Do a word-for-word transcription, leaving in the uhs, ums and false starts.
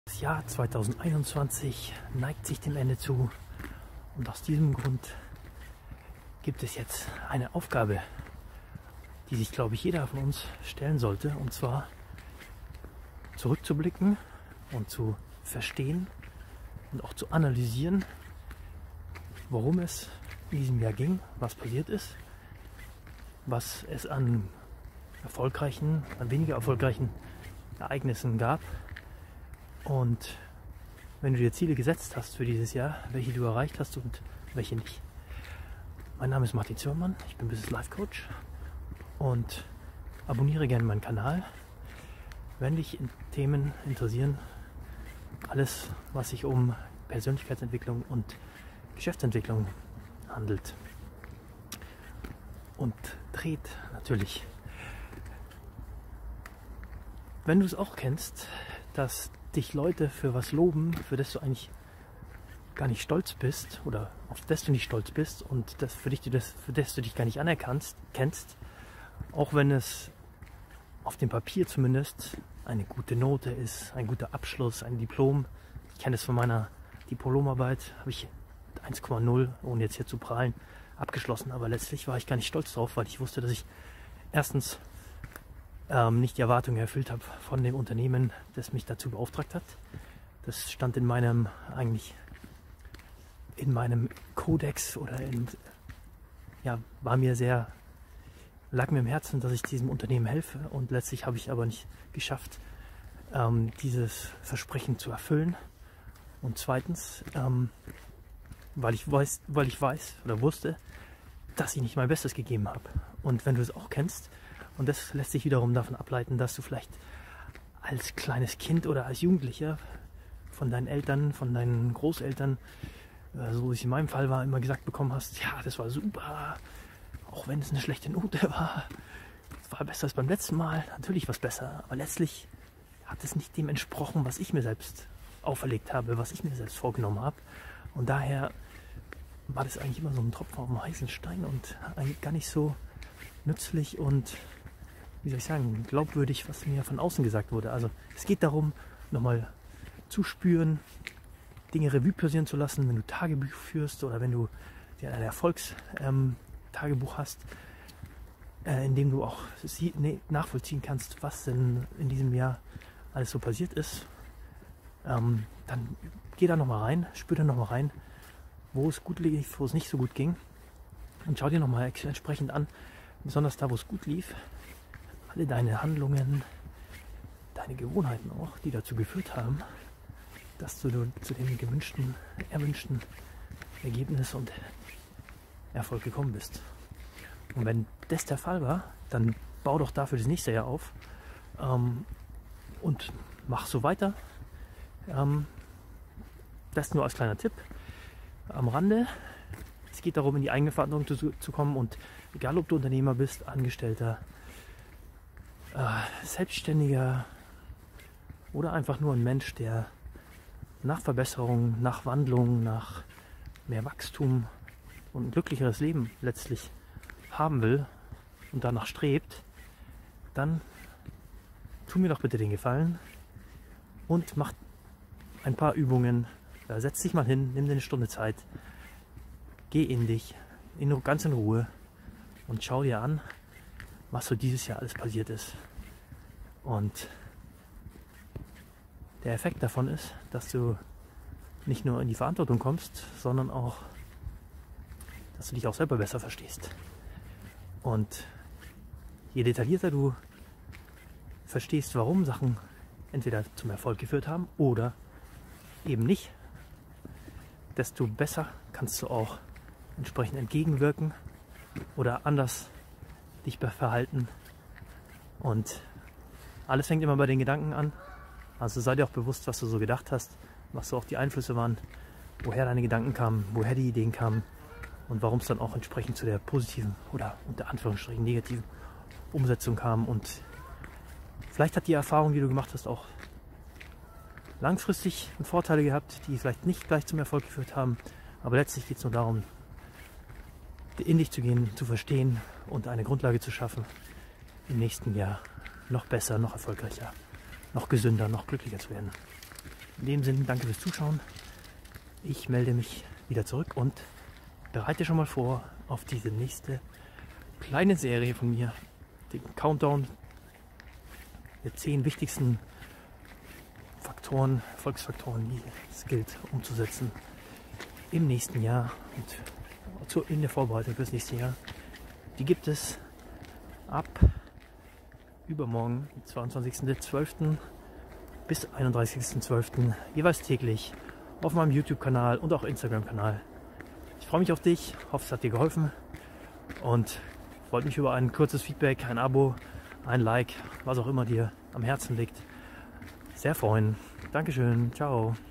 Das Jahr zweitausendeinundzwanzig neigt sich dem Ende zu und aus diesem Grund gibt es jetzt eine Aufgabe, die sich, glaube ich, jeder von uns stellen sollte, und zwar zurückzublicken und zu verstehen und auch zu analysieren, worum es in diesem Jahr ging, was passiert ist, was es an erfolgreichen, an weniger erfolgreichen Ereignissen gab. Und wenn du dir Ziele gesetzt hast für dieses Jahr, welche du erreicht hast und welche nicht. Mein Name ist Martin Zimmermann, ich bin Business Life Coach und abonniere gerne meinen Kanal, wenn dich in Themen interessieren, alles, was sich um Persönlichkeitsentwicklung und Geschäftsentwicklung handelt und dreht natürlich. Wenn du es auch kennst, dass dich Leute für was loben, für das du eigentlich gar nicht stolz bist oder auf das du nicht stolz bist und das für dich, das, für das du dich gar nicht anerkennst, kennst, auch wenn es auf dem Papier zumindest eine gute Note ist, ein guter Abschluss, ein Diplom. Ich kenne es von meiner Diplomarbeit, habe ich eins Komma null, ohne jetzt hier zu prahlen, abgeschlossen, aber letztlich war ich gar nicht stolz drauf, weil ich wusste, dass ich erstens ähm, nicht die Erwartungen erfüllt habe von dem Unternehmen, das mich dazu beauftragt hat. Das stand in meinem eigentlich in meinem Kodex oder in, ja, war mir sehr, lag mir im Herzen, dass ich diesem Unternehmen helfe, und letztlich habe ich aber nicht geschafft, ähm, dieses Versprechen zu erfüllen. Und zweitens, ähm, weil ich weiß, weil ich weiß oder wusste, dass ich nicht mein Bestes gegeben habe. Und wenn du es auch kennst, und das lässt sich wiederum davon ableiten, dass du vielleicht als kleines Kind oder als Jugendlicher von deinen Eltern, von deinen Großeltern, so wie es in meinem Fall war, immer gesagt bekommen hast, ja, das war super, auch wenn es eine schlechte Note war, es war besser als beim letzten Mal, natürlich war es besser, aber letztlich hat es nicht dem entsprochen, was ich mir selbst auferlegt habe, was ich mir selbst vorgenommen habe, und daher war das eigentlich immer so ein Tropfen auf dem heißen Stein und eigentlich gar nicht so nützlich und, wie soll ich sagen, glaubwürdig, was mir von außen gesagt wurde. Also es geht darum, nochmal zu spüren, Dinge Revue passieren zu lassen, wenn du Tagebuch führst oder wenn du dir ein Erfolgstagebuch ähm, hast, äh, in dem du auch sie, nee, nachvollziehen kannst, was denn in diesem Jahr alles so passiert ist. Ähm, dann geh da nochmal rein, spür da nochmal rein, wo es gut lief, wo es nicht so gut ging, und schau dir nochmal entsprechend an, besonders da, wo es gut lief, alle deine Handlungen, deine Gewohnheiten auch, die dazu geführt haben, dass du zu dem gewünschten, erwünschten Ergebnis und Erfolg gekommen bist. Und wenn das der Fall war, dann bau doch dafür das nächste Jahr auf ähm, und mach so weiter. Ähm, das nur als kleiner Tipp am Rande. Es geht darum, in die eigene Verantwortung zu, zu kommen, und egal, ob du Unternehmer bist, Angestellter, äh, Selbstständiger oder einfach nur ein Mensch, der nach Verbesserung, nach Wandlung, nach mehr Wachstum und ein glücklicheres Leben letztlich haben will und danach strebt, dann tu mir doch bitte den Gefallen und mach ein paar Übungen. Ja, setz dich mal hin, nimm dir eine Stunde Zeit, geh in dich, in, ganz in Ruhe, und schau dir an, was so dieses Jahr alles passiert ist. Und der Effekt davon ist, dass du nicht nur in die Verantwortung kommst, sondern auch, dass du dich auch selber besser verstehst. Und je detaillierter du verstehst, warum Sachen entweder zum Erfolg geführt haben oder eben nicht, desto besser kannst du auch entsprechend entgegenwirken oder anders dich verhalten. Und alles fängt immer bei den Gedanken an. Also sei dir auch bewusst, was du so gedacht hast, was so auch die Einflüsse waren, woher deine Gedanken kamen, woher die Ideen kamen und warum es dann auch entsprechend zu der positiven oder unter Anführungsstrichen negativen Umsetzung kam. Und vielleicht hat die Erfahrung, die du gemacht hast, auch langfristig Vorteile gehabt, die vielleicht nicht gleich zum Erfolg geführt haben. Aber letztlich geht es nur darum, in dich zu gehen, zu verstehen und eine Grundlage zu schaffen, im nächsten Jahr noch besser, noch erfolgreicher, noch gesünder, noch glücklicher zu werden. In dem Sinne, danke fürs Zuschauen. Ich melde mich wieder zurück und bereite schon mal vor auf diese nächste kleine Serie von mir, den Countdown der zehn wichtigsten Faktoren, Erfolgsfaktoren, die es gilt umzusetzen im nächsten Jahr und in der Vorbereitung fürs nächste Jahr. Die gibt es ab übermorgen, zweiundzwanzigsten zwölften bis einunddreißigsten zwölften jeweils täglich auf meinem YouTube-Kanal und auch Instagram-Kanal. Ich freue mich auf dich, hoffe es hat dir geholfen und wollte mich über ein kurzes Feedback, ein Abo, ein Like, was auch immer dir am Herzen liegt, sehr freuen. Dankeschön, ciao.